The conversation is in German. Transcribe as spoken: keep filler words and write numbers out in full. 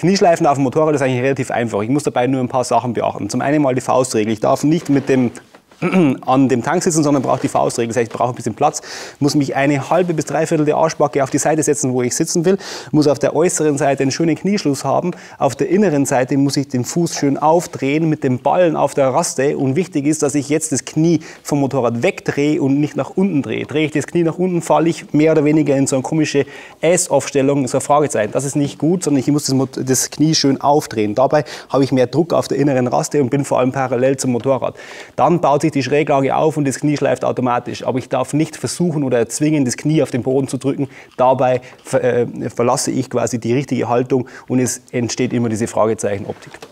Knieschleifen auf dem Motorrad ist eigentlich relativ einfach. Ich muss dabei nur ein paar Sachen beachten. Zum einen mal die Faustregel. Ich darf nicht mit dem an dem Tank sitzen, sondern brauche die Faustregel. Das heißt, ich brauche ein bisschen Platz, muss mich eine halbe bis dreiviertel der Arschbacke auf die Seite setzen, wo ich sitzen will, muss auf der äußeren Seite einen schönen Knieschluss haben, auf der inneren Seite muss ich den Fuß schön aufdrehen mit dem Ballen auf der Raste und wichtig ist, dass ich jetzt das Knie vom Motorrad wegdrehe und nicht nach unten drehe. Drehe ich das Knie nach unten, falle ich mehr oder weniger in so eine komische Ass-Off-Stellung, so ein Fragezeichen. Das ist nicht gut, sondern ich muss das, das Knie schön aufdrehen. Dabei habe ich mehr Druck auf der inneren Raste und bin vor allem parallel zum Motorrad. Dann baut sich die Schräglage auf und das Knie schleift automatisch. Aber ich darf nicht versuchen oder erzwingen, das Knie auf den Boden zu drücken. Dabei ver äh, verlasse ich quasi die richtige Haltung und es entsteht immer diese Fragezeichen-Optik.